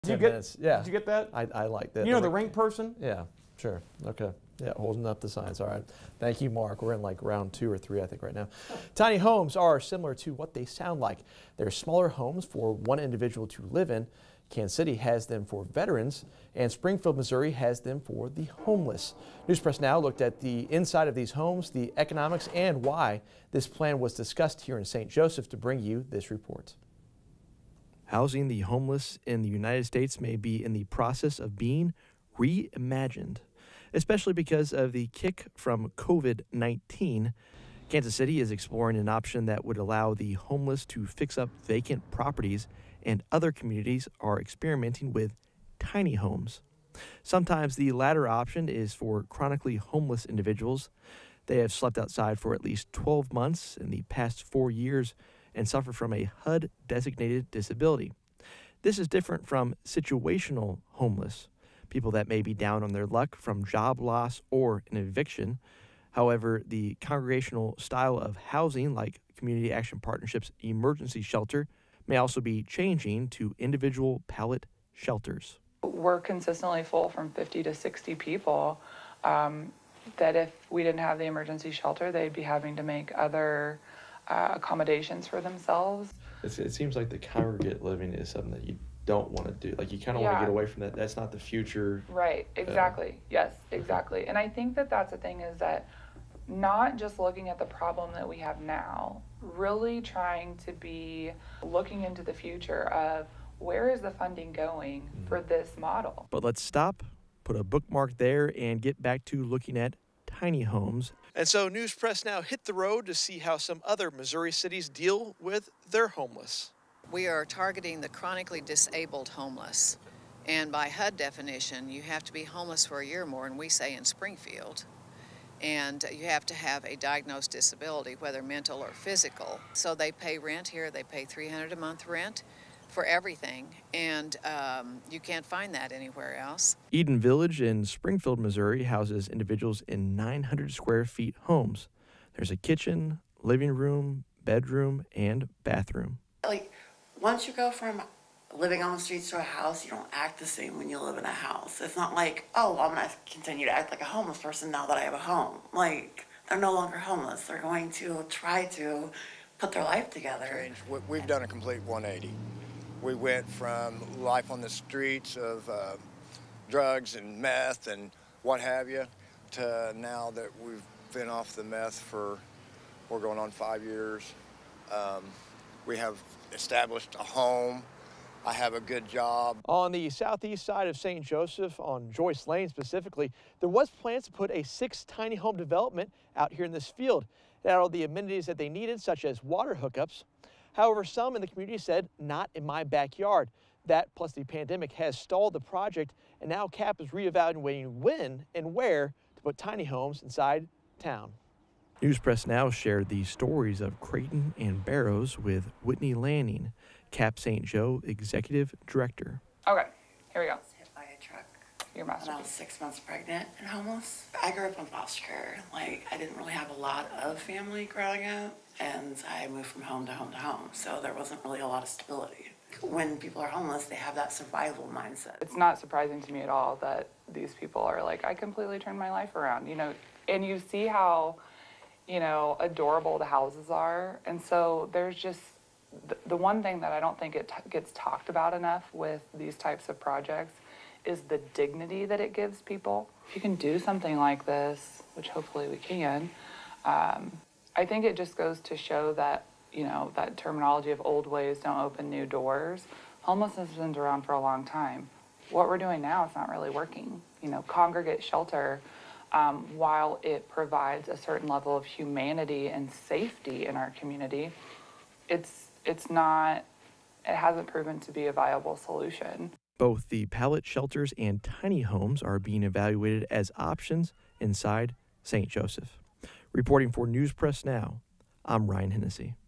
10 get, minutes. Yeah. Did you get that? I like that. You know the ring person? Yeah, sure. Okay. Yeah, holding up the signs. All right. Thank you, Mark. We're in like round 2 or 3, I think, right now. Tiny homes are similar to what they sound like. They're smaller homes for one individual to live in. Kansas City has them for veterans, and Springfield, Missouri has them for the homeless. News Press Now looked at the inside of these homes, the economics, and why this plan was discussed here in St. Joseph to bring you this report. Housing the homeless in the United States may be in the process of being reimagined, especially because of the kick from COVID-19. Kansas City is exploring an option that would allow the homeless to fix up vacant properties, and other communities are experimenting with tiny homes. Sometimes the latter option is for chronically homeless individuals. They have slept outside for at least 12 months in the past 4 years and suffer from a HUD-designated disability. This is different from situational homeless, people that may be down on their luck from job loss or an eviction. However, the congregational style of housing, like Community Action Partnership's emergency shelter, may also be changing to individual pallet shelters. We're consistently full from 50 to 60 people that if we didn't have the emergency shelter, they'd be having to make other accommodations for themselves. It seems like the congregate living is something that you don't want to do. Like, you kind of want to get away from that. That's not the future. Right, exactly. Yes, exactly. And I think that that's the thing, is that not just looking at the problem that we have now, really trying to be looking into the future of where is the funding going for this model. But let's stop, put a bookmark there, and get back to looking at tiny homes. And so News Press Now hit the road to see how some other Missouri cities deal with their homeless. We are targeting the chronically disabled homeless. And by HUD definition, you have to be homeless for a year or more, and we say in Springfield. And you have to have a diagnosed disability, whether mental or physical. So they pay rent here, they pay $300 a month rent for everything, and you can't find that anywhere else. Eden Village in Springfield, Missouri houses individuals in 900 square feet homes. There's a kitchen, living room, bedroom, and bathroom. Like, once you go from living on the streets to a house, you don't act the same when you live in a house. It's not like, oh, I'm going to continue to act like a homeless person now that I have a home. Like, they're no longer homeless. They're going to try to put their life together. We've done a complete 180. We went from life on the streets of drugs and meth and what have you, to now that we've been off the meth we're going on 5 years. We have established a home. I have a good job. On the southeast side of St. Joseph, on Joyce Lane specifically, there was plans to put a 6 tiny home development out here in this field. It had all the amenities that they needed, such as water hookups. However, some in the community said, not in my backyard. That, plus the pandemic, has stalled the project, and now CAP is reevaluating when and where to put tiny homes inside town. News Press Now shared the stories of Creighton and Barrows with Whitney Lanning, CAP St. Joe Executive Director. Okay, here we go. Hit by a truck. Your When I masterpiece. was 6 months pregnant and homeless. I grew up in foster care. Like, I didn't really have a lot of family growing up, and I moved from home to home to home, so there wasn't really a lot of stability. When people are homeless, they have that survival mindset. It's not surprising to me at all that these people are like, I completely turned my life around, you know, and you see how, you know, adorable the houses are. And so there's just the one thing that I don't think it gets talked about enough with these types of projects is the dignity that it gives people. If you can do something like this, which hopefully we can, I think it just goes to show that, you know, that terminology of old ways don't open new doors. Homelessness has been around for a long time. What we're doing now is not really working. You know, congregate shelter, while it provides a certain level of humanity and safety in our community, it hasn't proven to be a viable solution. Both the pallet shelters and tiny homes are being evaluated as options inside St. Joseph. Reporting for News Press Now, I'm Ryan Hennessy.